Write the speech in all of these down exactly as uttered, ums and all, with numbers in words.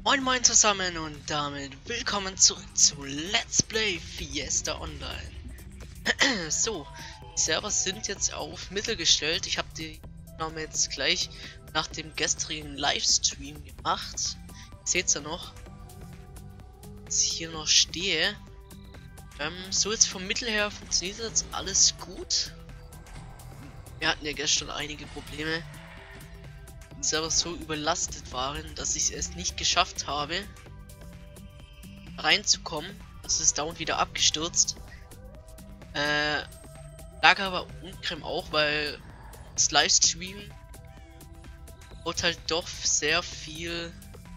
Moin moin zusammen und damit willkommen zurück zu Let's Play Fiesta Online. So, die Server sind jetzt auf Mittel gestellt. Ich habe die Aufnahme jetzt gleich nach dem gestrigen Livestream gemacht. Seht ihr noch, dass ich hier noch stehe. Ähm, so jetzt vom Mittel her funktioniert jetzt alles gut. Wir hatten ja gestern einige Probleme. Server so überlastet waren, dass ich es erst nicht geschafft habe, reinzukommen. Das ist dauernd wieder abgestürzt. Äh, lag aber uncrem auch, weil das Livestream braucht halt doch sehr viel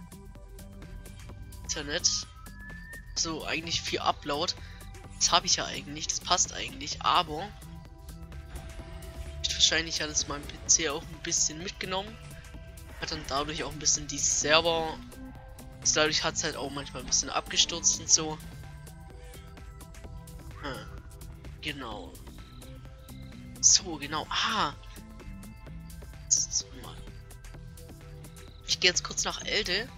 Internet. So eigentlich viel Upload. Das habe ich ja eigentlich, das passt eigentlich, aber wahrscheinlich hat es mein P C auch ein bisschen mitgenommen. Hat dann dadurch auch ein bisschen die Server. Dadurch hat es halt auch manchmal ein bisschen abgestürzt und so. Hm. Genau. So, genau. Ah! So, mal. Ich gehe jetzt kurz nach Elde.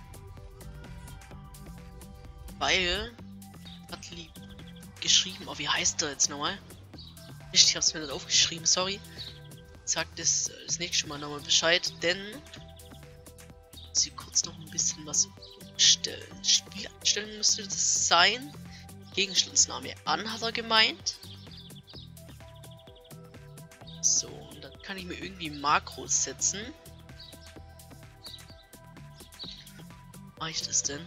Weil. Hat lieb geschrieben. Oh, wie heißt der jetzt nochmal? Ich hab's mir nicht aufgeschrieben, sorry. Sagt das, das nächste Mal nochmal Bescheid, denn. Sie kurz noch ein bisschen was umstellen. Spieleinstellung müsste das sein. Gegenstandsname an hat er gemeint. So, und dann kann ich mir irgendwie Makros setzen. Wie mache ich das denn?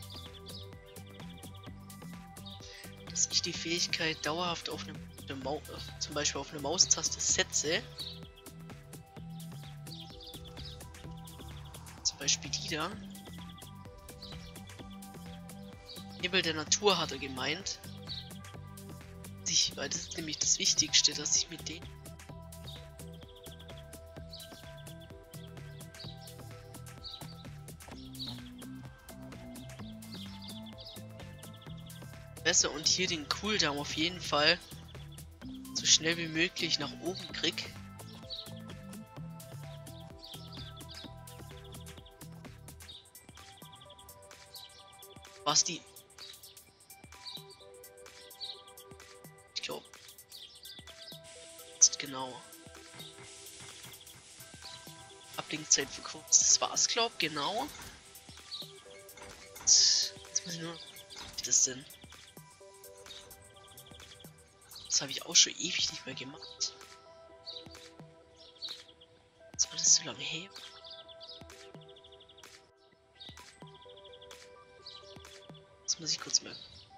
Dass ich die Fähigkeit dauerhaft auf eine, eine Maus, zum Beispiel auf eine Maustaste setze. Beispiel die da. Nebel der Natur hat er gemeint. Ich, weil das ist nämlich das Wichtigste, dass ich mit denen besser und hier den Cooldown auf jeden Fall so schnell wie möglich nach oben krieg. Was die. Ich glaube. Jetzt genau. Ablenkzeit verkürzt. Das war's, glaub, genau. Jetzt, jetzt muss ich nur. Was ist das denn? Das habe ich auch schon ewig nicht mehr gemacht. Jetzt war das so lange her. Muss ich kurz mal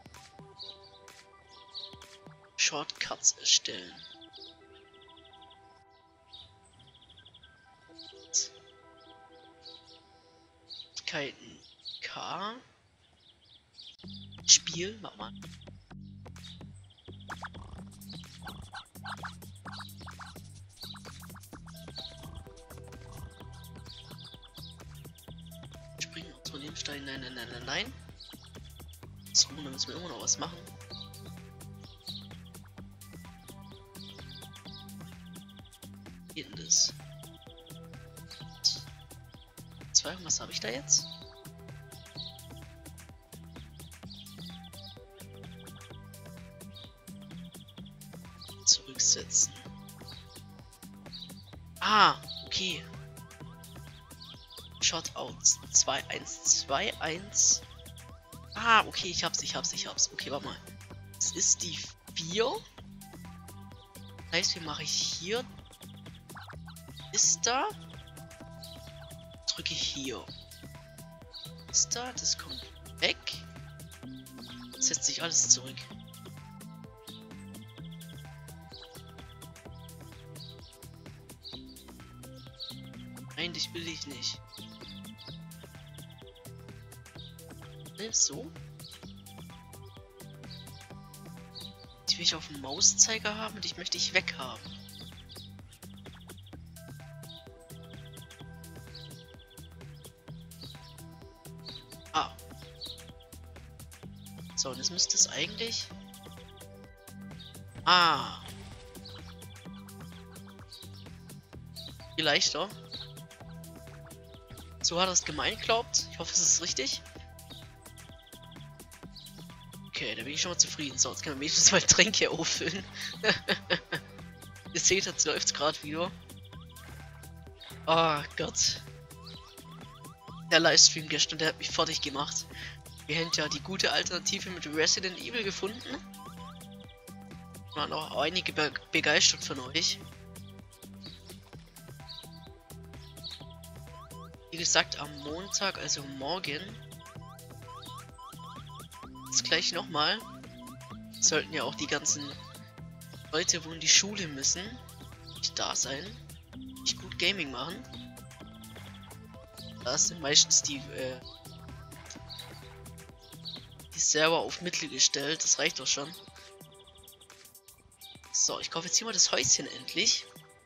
Shortcuts erstellen. Fähigkeiten K. Spiel, mach mal. Springen aus dem Stein, nein, nein, nein, nein, nein. So, dann müssen wir immer noch was machen. Wie geht denn das? Zwei, was habe ich da jetzt? Zurücksetzen. Ah, okay. Shotouts. zwei, eins, zwei, eins. Ah, okay, ich hab's, ich hab's, ich hab's. Okay, warte mal. Das ist die vier. Das heißt, wir machen hier. Ist da. Drücke hier. Ist da, das kommt weg. Setzt sich alles zurück. Nein, dich will ich nicht. So. Ich will ich auf den Mauszeiger haben und ich möchte ich weghaben. Ah. So, und jetzt müsste es eigentlich. Ah. Viel leichter. So hat er es gemeint, glaubt. Ich hoffe, es ist richtig. Okay, da bin ich schon mal zufrieden. So, jetzt können wir wenigstens mal Tränke auffüllen. Ihr seht, jetzt läuft's gerade wieder. Oh Gott. Der Livestream gestern, der hat mich fertig gemacht. Wir haben ja die gute Alternative mit Resident Evil gefunden. Waren auch einige be begeistert von euch. Wie gesagt, am Montag, also morgen, das gleich nochmal, sollten ja auch die ganzen Leute, wo in die Schule müssen, nicht da sein, nicht gut Gaming machen. Da sind meistens die, äh, die Server auf Mittel gestellt, das reicht doch schon. So, ich kaufe jetzt hier mal das Häuschen endlich.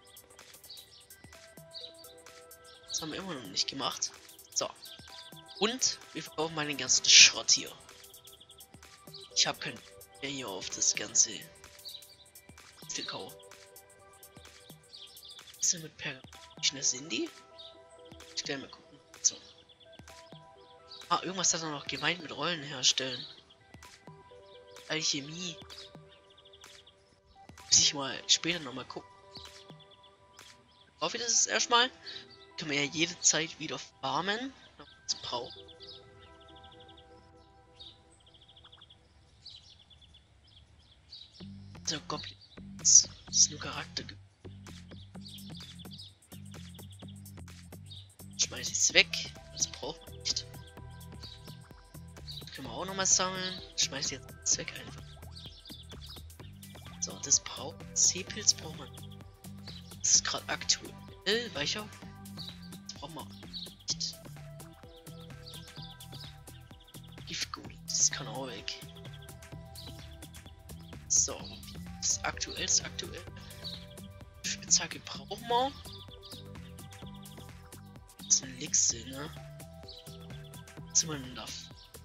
Das haben wir immer noch nicht gemacht. So. Und wir verkaufen mal den ganzen Schrott hier. Ich habe keinen mehr hier auf das ganze Verkauf. Was ist denn mit Pergament? Wie schnell sind die? Ich will mal gucken. So. Ah, irgendwas hat er noch gemeint mit Rollen herstellen. Alchemie. Muss ich mal später nochmal gucken. Ich hoffe, das ist erstmal. Können wir ja jede Zeit wieder farmen. Das braucht. So, Goblin. Das ist nur Charakter. Schmeiß ich es weg. Das braucht man nicht. Das können wir auch nochmal sammeln. Schmeiß jetzt das weg einfach. So, das braucht. C-Pilz braucht man. Das ist gerade aktuell. Weicher. Das brauchen wir auch nicht. Giftgut. Das kann auch weg. So. Das ist aktuell. Das ist aktuell. Spitzhacke brauchen wir. Das ist ein Lixe, ne? Was sind wir denn da?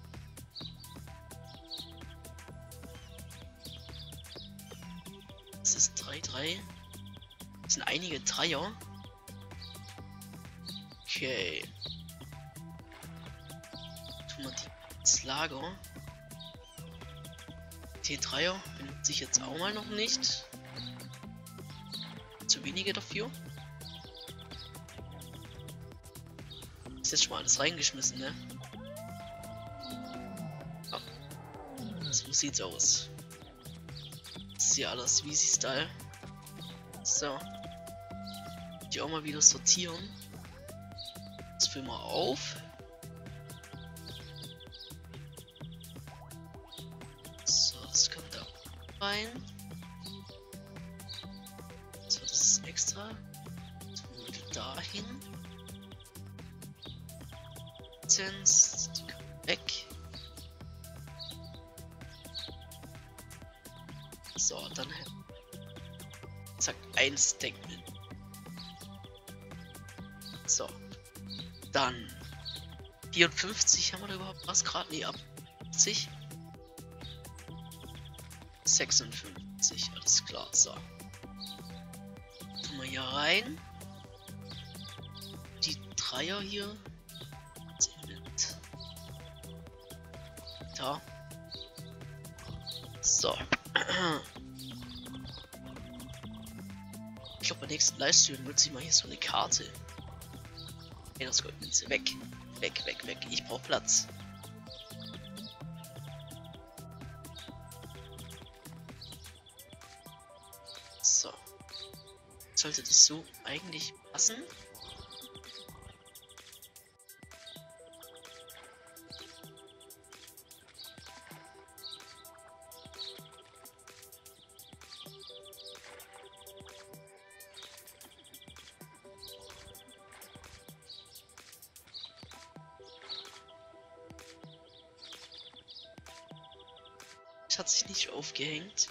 Das ist drei drei. Das sind einige Dreier. Okay. Tun wir die ins Lager. T dreier benutze ich jetzt auch mal noch nicht. Zu wenige dafür. Ist jetzt schon mal alles reingeschmissen, ne? Oh. So sieht's aus. Das ist hier alles Easy Style. So. Die auch mal wieder sortieren. Das füllen wir auf. So, das kommt da rein. So, das ist extra. Das würde dahin. Lizenz, die kommt weg. So, dann zack, ein Stack mit. So. Dann vierundfünfzig haben wir da überhaupt was gerade? Nee, ab fünfzig. sechsundfünfzig, alles klar. So. Tun wir hier rein. Die Dreier hier. Da. So. Ich glaube, beim nächsten Livestream nutze ich mal hier so eine Karte. Hey, das Goldmünze. Weg. Weg, weg, weg. Ich brauche Platz. So. Sollte das so eigentlich passen? Hat sich nicht aufgehängt.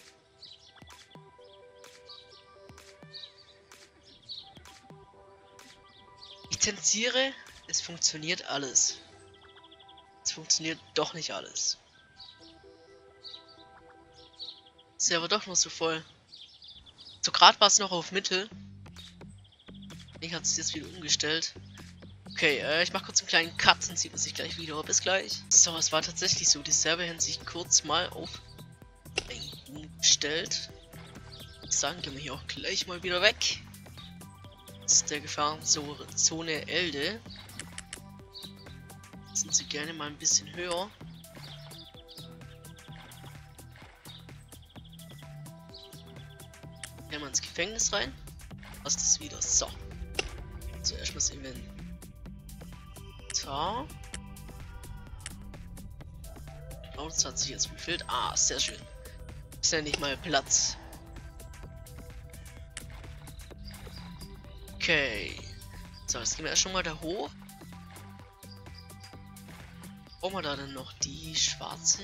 Ich zensiere, es funktioniert alles. Es funktioniert doch nicht alles. Ist ja aber doch noch so voll. So gerade war es noch auf Mittel. Ich habe es jetzt wieder umgestellt. Okay, äh, ich mache kurz einen kleinen Cut und sieht man sich gleich wieder. Bis gleich. So, es war tatsächlich so. Die Server haben sich kurz mal auf umgestellt. Ich sagen, gehen wir hier auch gleich mal wieder weg. Das ist der Gefahrenzone Elde. Sind sie gerne mal ein bisschen höher. Gehen wir ins Gefängnis rein. Was ist das wieder? So. So, erstmal das Event. So. Oh, das hat sich jetzt gefüllt. Ah, sehr schön. Ist ja nicht mal Platz. Okay. So, jetzt gehen wir erst schon mal da hoch. Brauchen wir da denn noch die schwarzen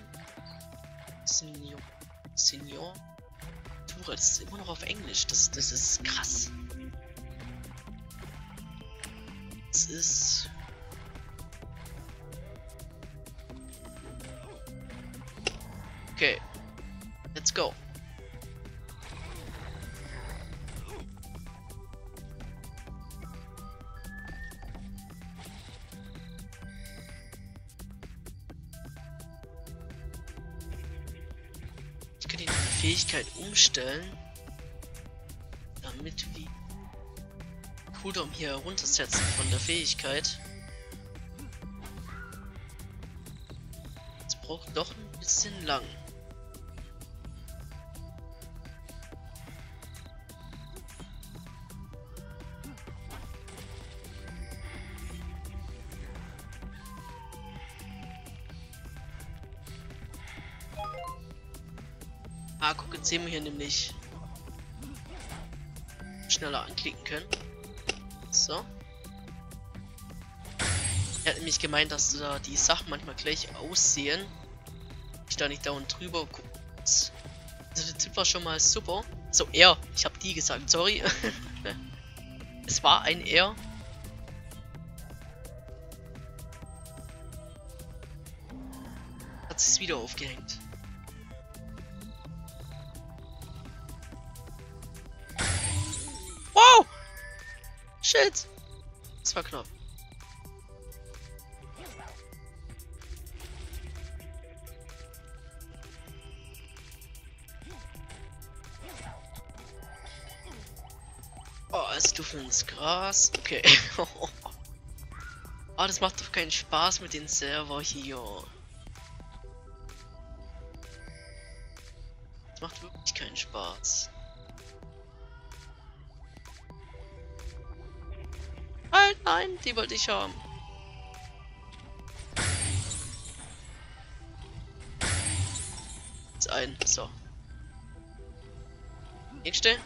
Senior Senior Tura? Das ist immer noch auf Englisch. Das, das ist krass. Das ist. Okay. Let's go. Ich kann die Fähigkeit umstellen, damit wir Cooldown hier runtersetzen von der Fähigkeit. Es braucht doch ein bisschen lang. Ah, guck, jetzt sehen wir hier nämlich schneller anklicken können. So. Er hat nämlich gemeint, dass da die Sachen manchmal gleich aussehen. Ich da nicht dauernd drüber gucke. Also der Tipp war schon mal super. So, er. Ich habe die gesagt, sorry. Es war ein er. Hat sich wieder aufgehängt. Wow! Shit! Das war knapp. Oh, es duft ins Gras. Okay. Oh, das macht doch keinen Spaß mit den Server hier. Das macht wirklich keinen Spaß. Halt, nein, die wollte ich haben. Jetzt ein, so. Nächste.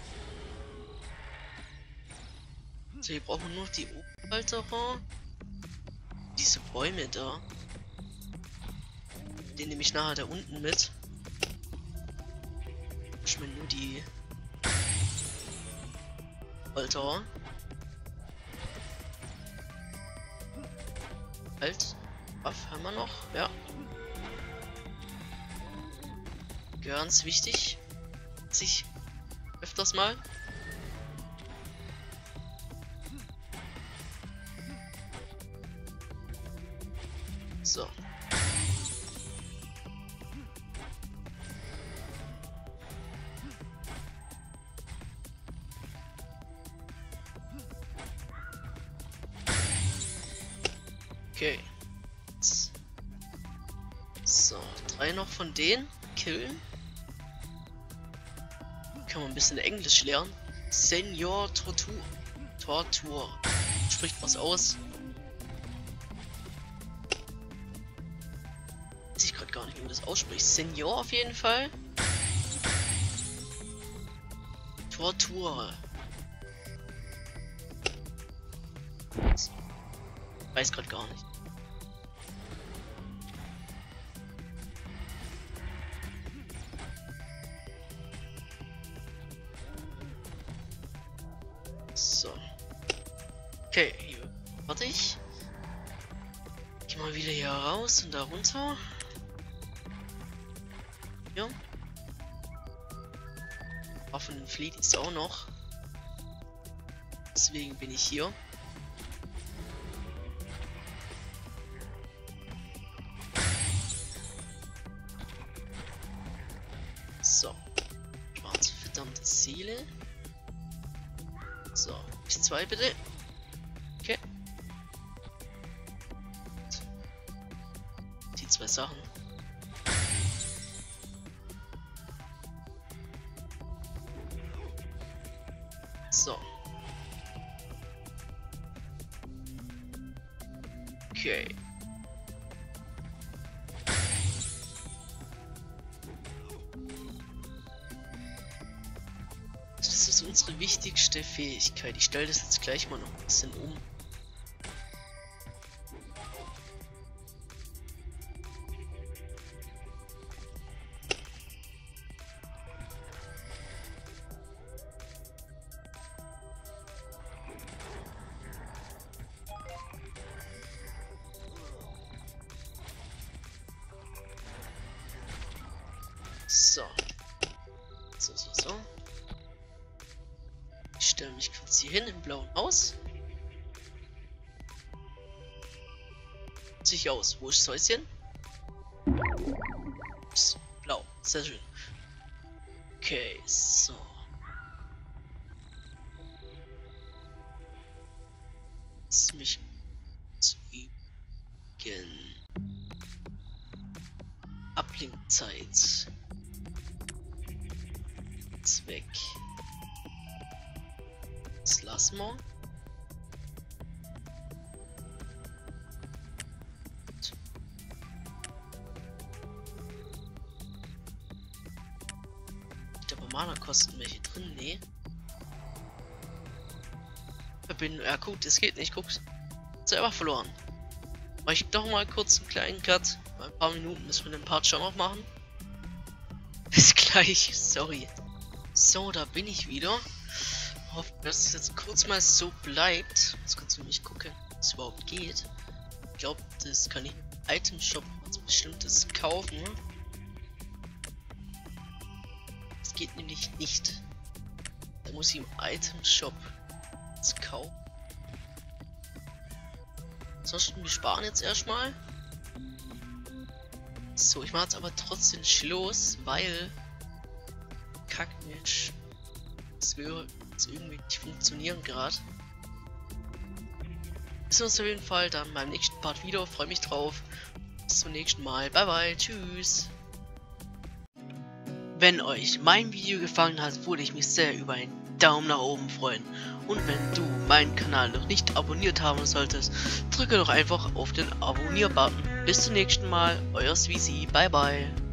So, hier brauchen wir nur die Oberhalterer. Diese Bäume da. Den nehme ich nachher da unten mit. Ich meine nur die Halterer. Halt. Waff haben wir noch? Ja. Ganz wichtig. Sich öfters mal. So. Okay. So, drei noch von denen killen. Kann man ein bisschen Englisch lernen. Senior Tortur. Tortur. Spricht was aus. Weiß ich gerade gar nicht, wie man das ausspricht. Senior auf jeden Fall. Tortur. Weiß gerade gar nicht. So. Okay, hier. Warte ich. Geh mal wieder hier raus und da runter. Ja. Waffen flieht ist auch noch. Deswegen bin ich hier. verdammte Seele. So, bis zwei bitte. Okay. Die zwei Sachen. So. Okay. Das ist unsere wichtigste Fähigkeit. Ich stelle das jetzt gleich mal noch ein bisschen um. So. So, so, so. Ich stelle mich kurz hier hin im blauen Haus. Sich aus. Wo ist das Häuschen? Ist blau. Sehr schön. Okay, so. Lass mich zu üben. Ablenkzeit. Jetzt weg. Das lassen wir. Aber Mana kosten welche drin? Nee. Verbindung. Ja gut, es geht nicht. Guckt. Selber verloren. Mach ich doch mal kurz einen kleinen Cut. Ein paar Minuten müssen wir den Part schon noch machen. Bis gleich. Sorry. So, da bin ich wieder. Hoffe, dass es jetzt kurz mal so bleibt. Jetzt kannst du nicht gucken, was es überhaupt geht. Ich glaube, das kann ich im Item Shop was Bestimmtes kaufen. Das geht nämlich nicht. Da muss ich im Item Shop was kaufen. Ansonsten, wir sparen jetzt erstmal. So, ich mache jetzt aber trotzdem Schluss, weil Kackmensch. Das würde jetzt irgendwie nicht funktionieren gerade. Bis uns auf jeden Fall dann beim nächsten Part wieder. Freue mich drauf. Bis zum nächsten Mal. Bye bye. Tschüss. Wenn euch mein Video gefallen hat, würde ich mich sehr über einen Daumen nach oben freuen. Und wenn du meinen Kanal noch nicht abonniert haben solltest, drücke doch einfach auf den Abonnier-Button. Bis zum nächsten Mal. Euer Sweezy. Bye bye.